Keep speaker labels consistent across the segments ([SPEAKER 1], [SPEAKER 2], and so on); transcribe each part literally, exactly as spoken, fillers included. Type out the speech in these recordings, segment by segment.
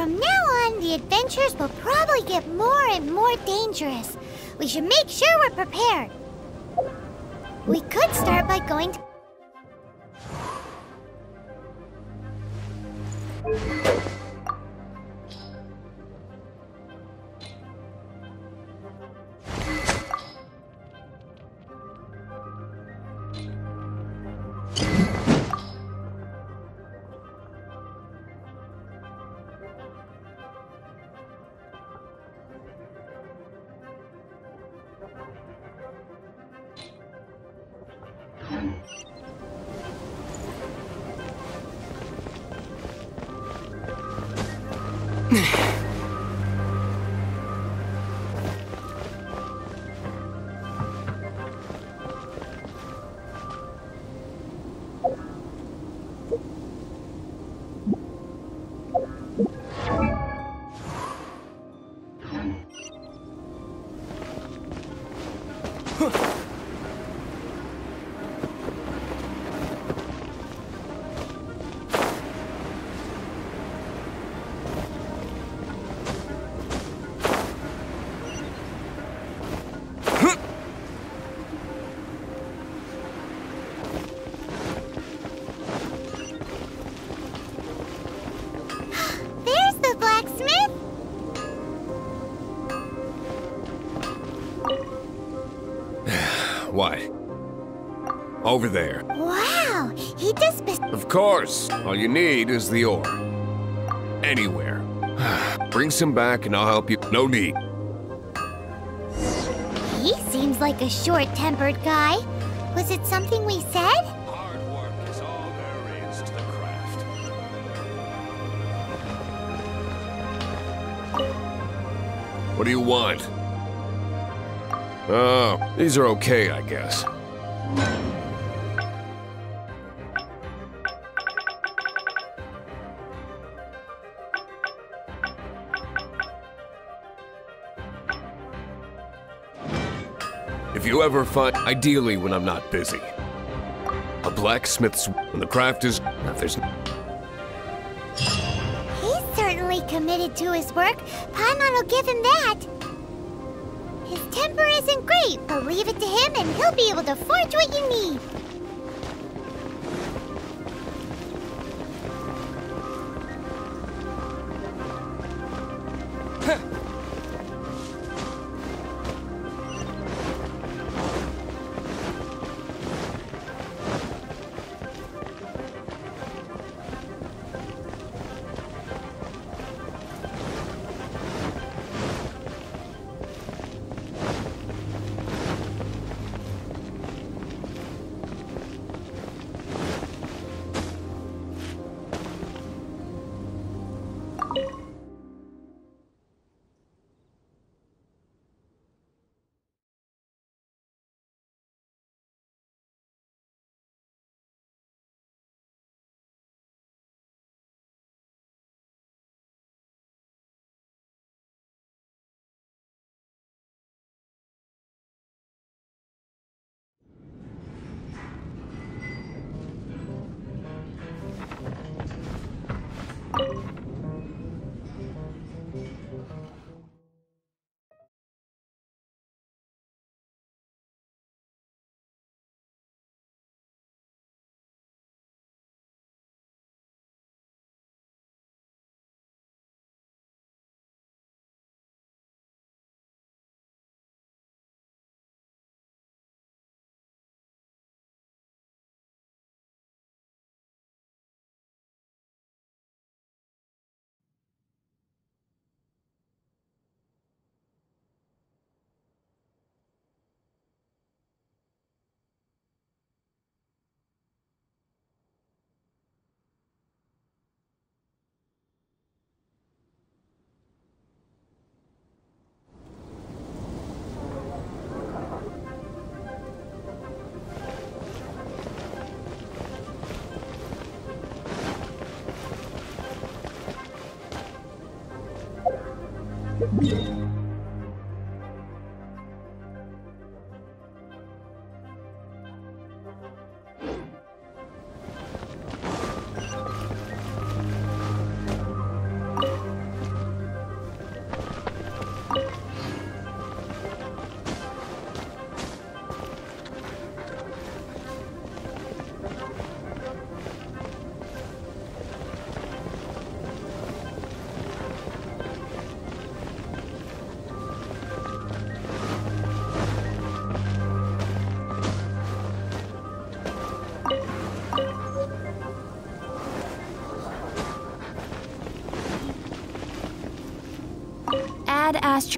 [SPEAKER 1] From now on, the adventures will probably get more and more dangerous. We should make sure we're prepared. We could start by going to... There's the blacksmith!
[SPEAKER 2] What? Over there.
[SPEAKER 1] Wow, he does bes-
[SPEAKER 2] Of course. All you need is the ore. Anywhere. Bring some back and I'll help you. No need.
[SPEAKER 1] He seems like a short-tempered guy. Was it something we said?
[SPEAKER 2] Hard work is all there is to the craft. What do you want? Oh, these are okay, I guess. If you ever find, ideally when I'm not busy, a blacksmith's, when the craft is, if there's...
[SPEAKER 1] He's certainly committed to his work. Paimon will give him that. His temper isn't great, but leave it to him and he'll be able to forge what you need.
[SPEAKER 3] badass...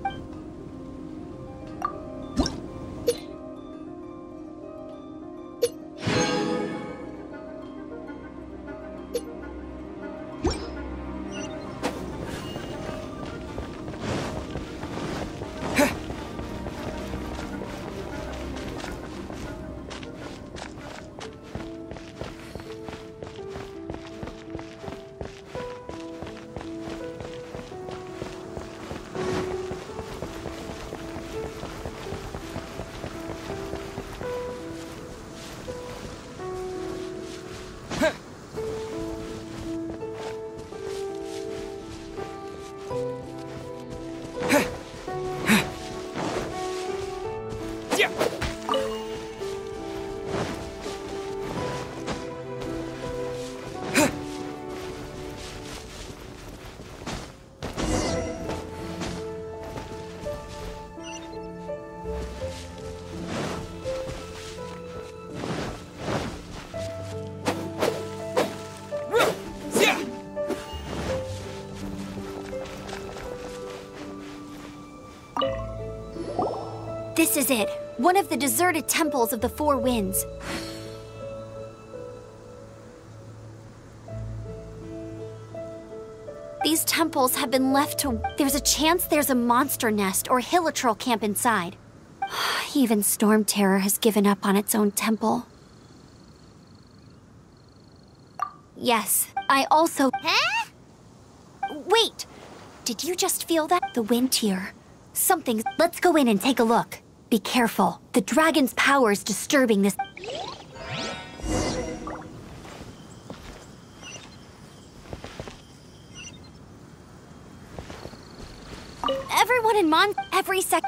[SPEAKER 3] This is it. One of the deserted temples of the Four Winds. These temples have been left to... There's a chance there's a monster nest or hilitrol camp inside. Even Storm Terror has given up on its own temple. Yes, I also...
[SPEAKER 1] Huh?
[SPEAKER 3] Wait! Did you just feel that? The wind here. Something... Let's go in and take a look. Be careful. The dragon's power is disturbing this... Everyone in Mon... Every sec...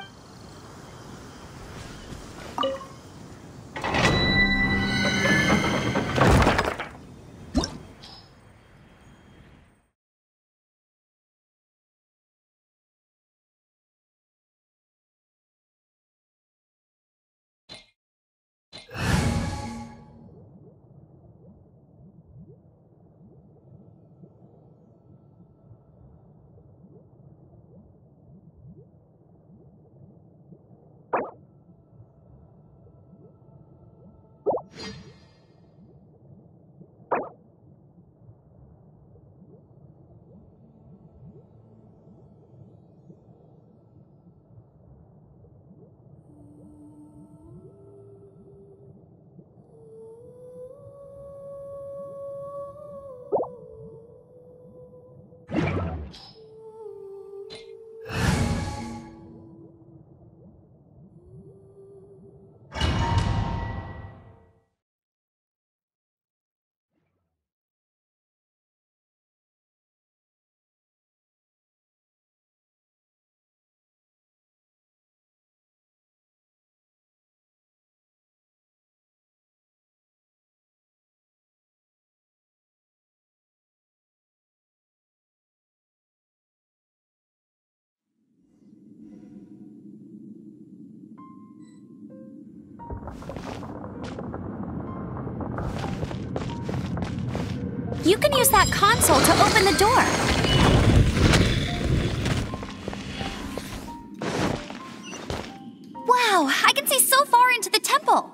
[SPEAKER 3] You can use that console to open the door. Wow, I can see so far into the temple.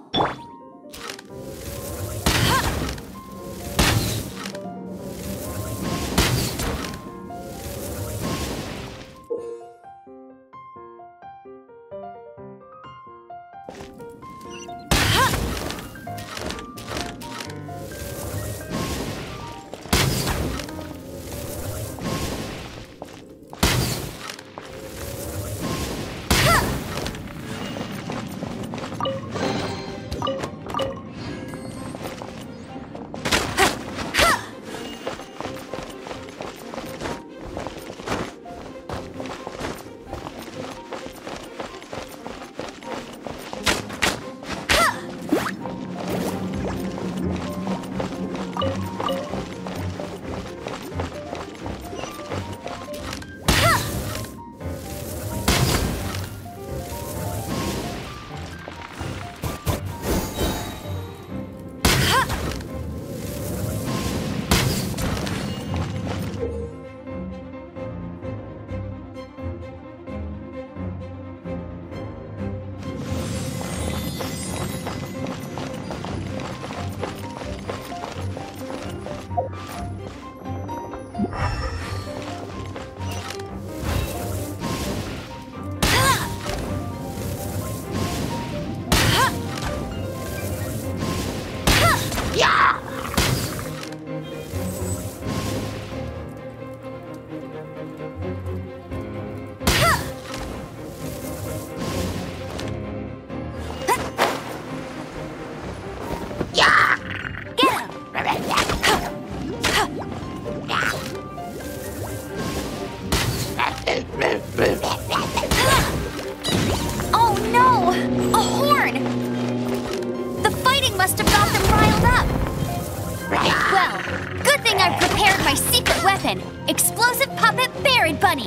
[SPEAKER 3] Oh no! A horn! The fighting must have got them riled up. Well, good thing I've prepared my secret weapon, Explosive Puppet Berry Bunny.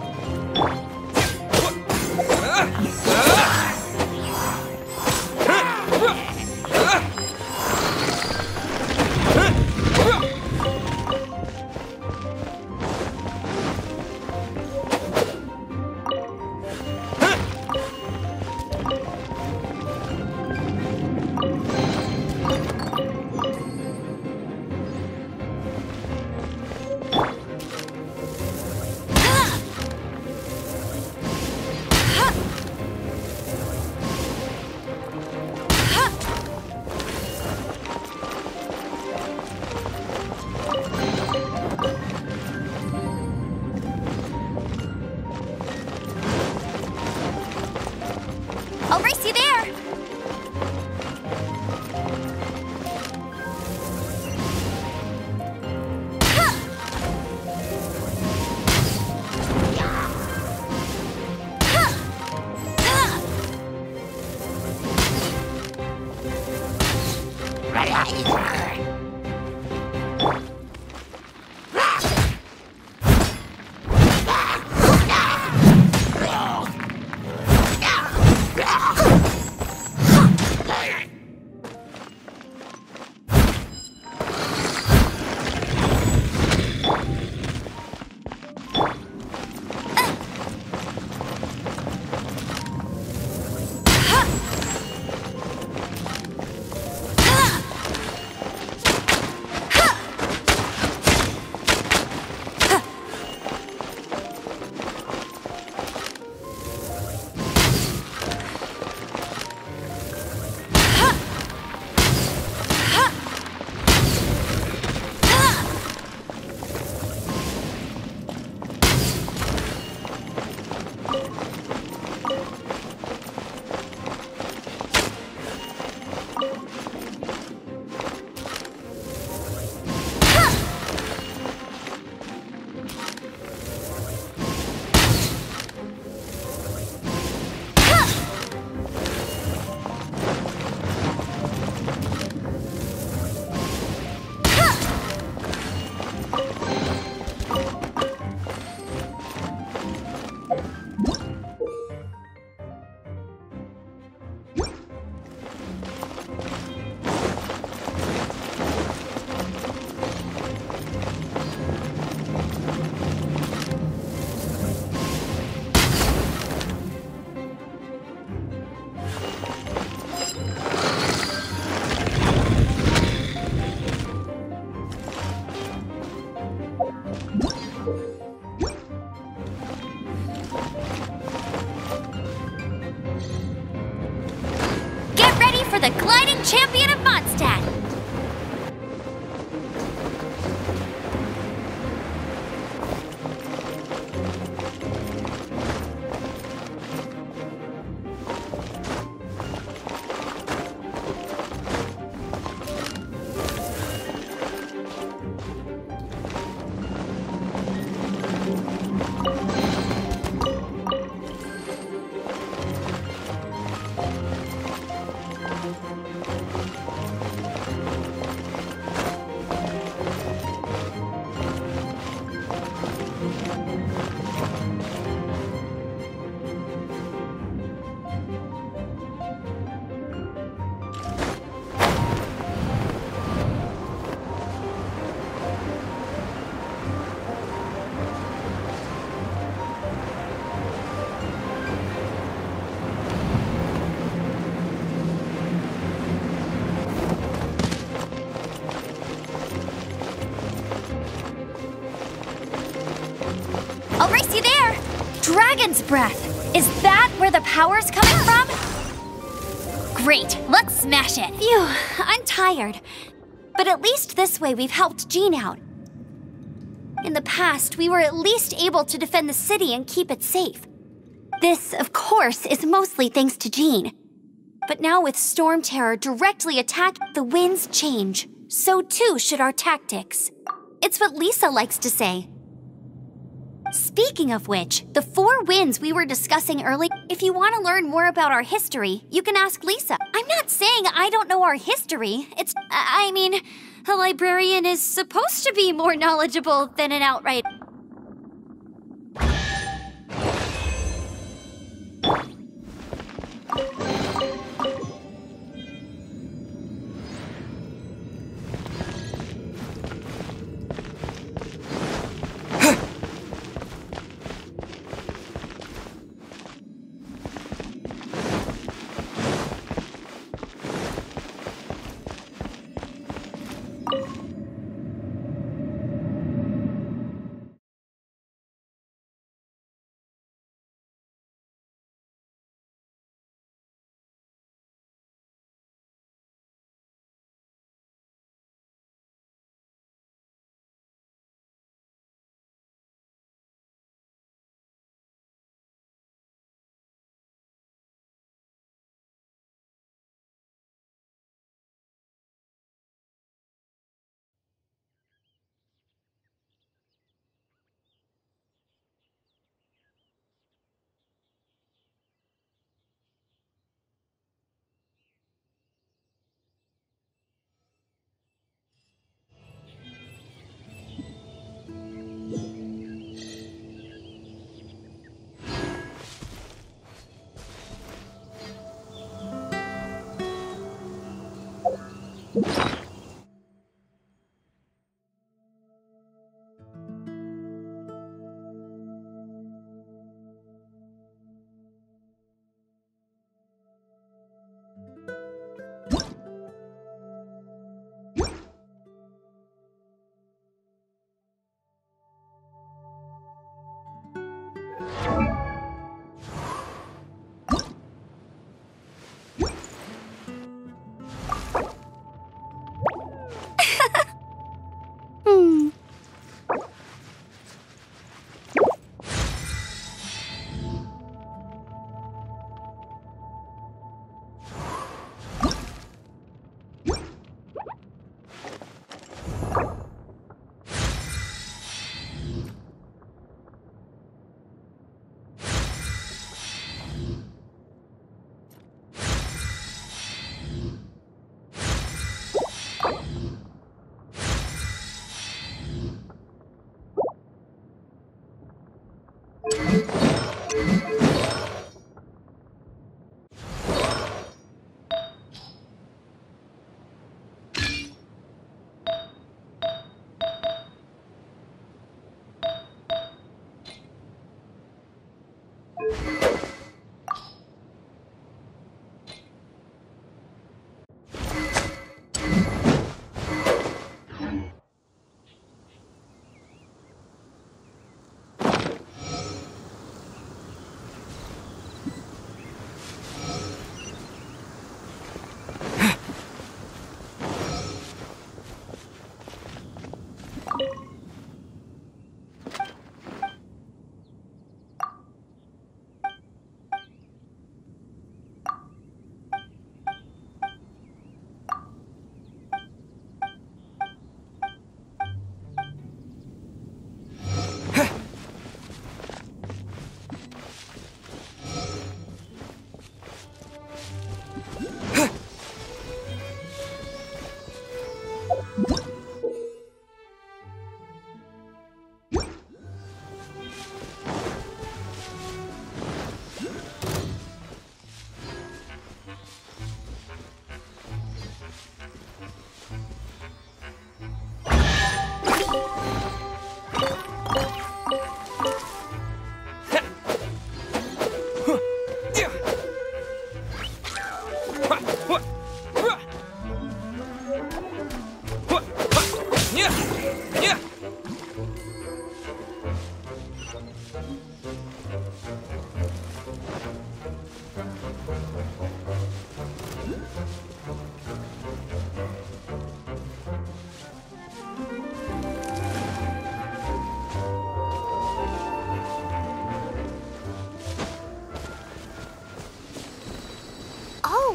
[SPEAKER 3] I'll race you there! For the gliding champion of Mondstadt! I'll race you there! Dragon's Breath! Is that where the power's coming from? Great, let's smash it! Phew, I'm tired. But at least this way we've helped Jean out. In the past, we were at least able to defend the city and keep it safe. This, of course, is mostly thanks to Jean. But now with Storm Terror directly attacking, the winds change. So too should our tactics. It's what Lisa likes to say. Speaking of which, the four winds we were discussing earlier, if you want to learn more about our history, you can ask Lisa. I'm not saying I don't know our history. It's, I mean, a librarian is supposed to be more knowledgeable than an outright...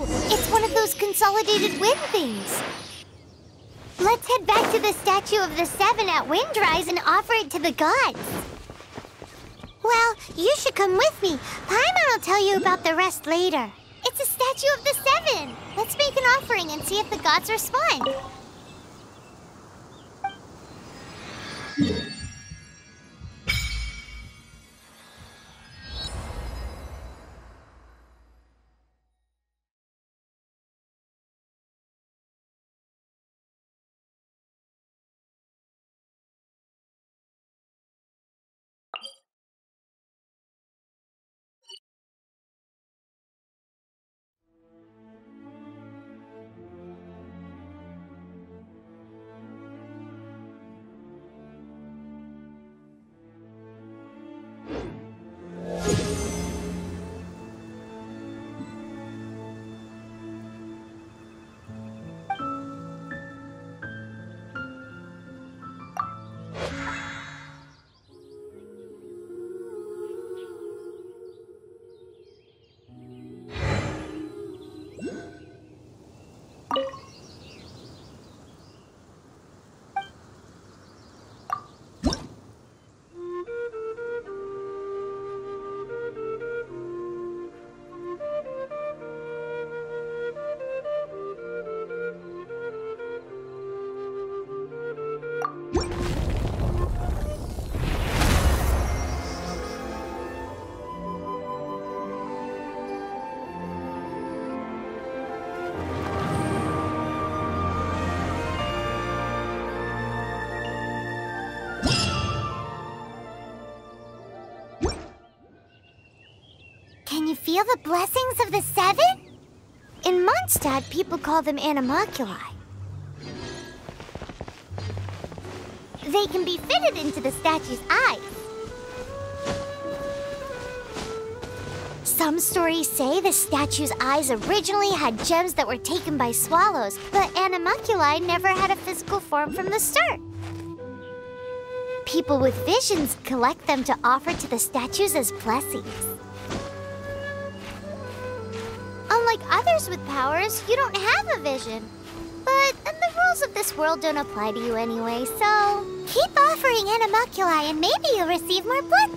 [SPEAKER 1] It's one of those consolidated wind things. Let's head back to the statue of the Seven at Windrise and offer it to the gods. Well, you should come with me. Paimon will tell you about the rest later. It's a statue of the Seven. Let's make an offering and see if the gods respond. Can you feel the blessings of the Seven? In Mondstadt, people call them animalculi. They can be fitted into the statue's eyes. Some stories say the statue's eyes originally had gems that were taken by swallows, but animalculi never had a physical form from the start. People with visions collect them to offer to the statues as blessings. Unlike others with powers, you don't have a vision. But the rules of this world don't apply to you anyway, so keep offering animalculi and maybe you'll receive more blood.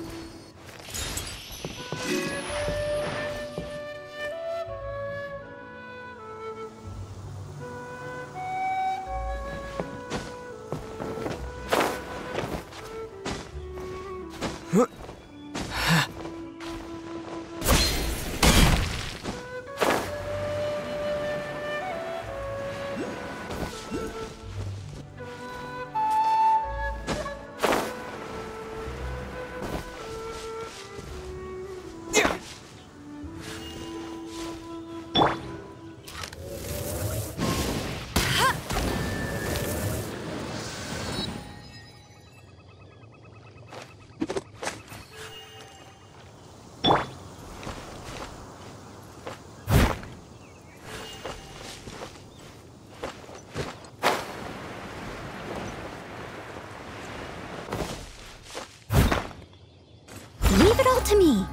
[SPEAKER 3] Leave it all to me.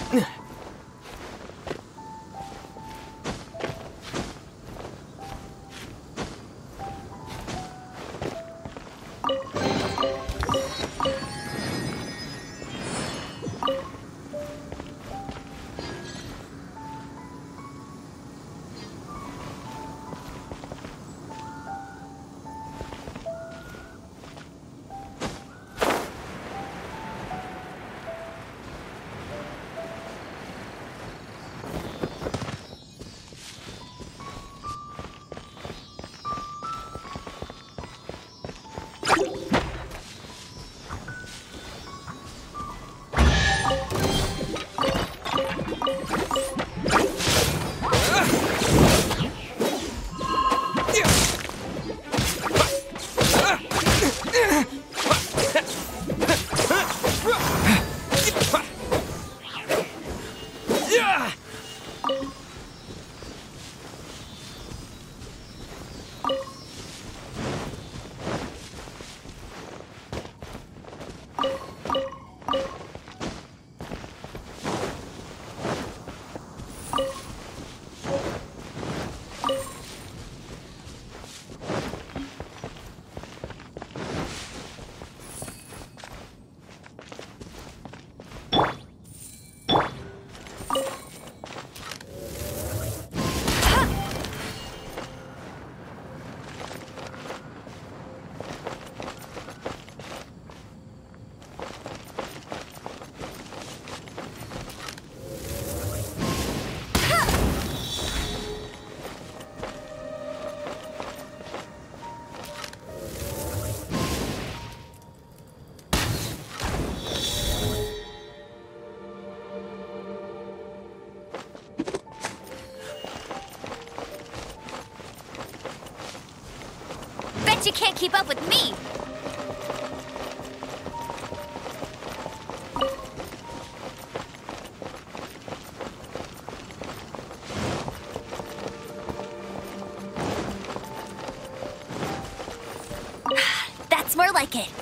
[SPEAKER 3] You can't keep up with me! That's more like it.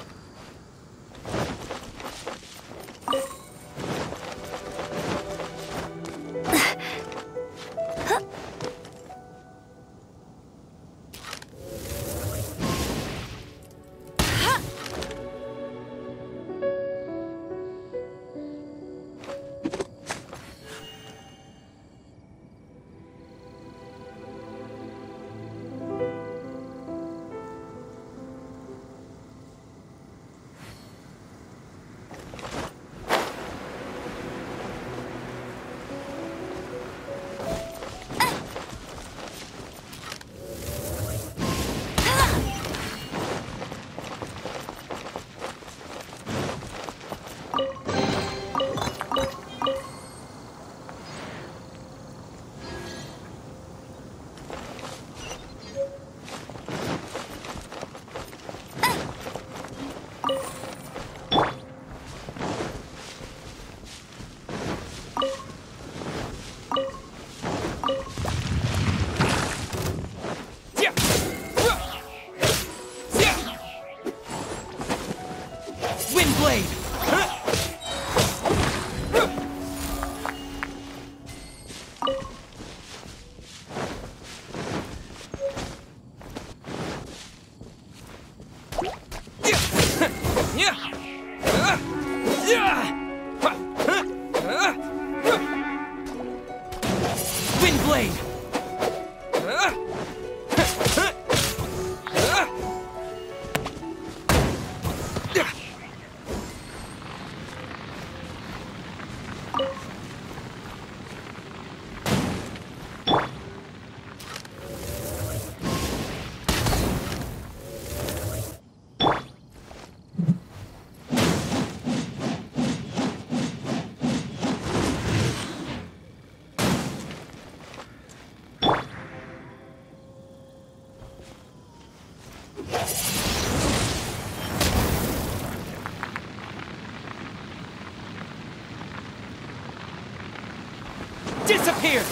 [SPEAKER 4] Disappear!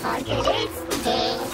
[SPEAKER 1] Confidence, take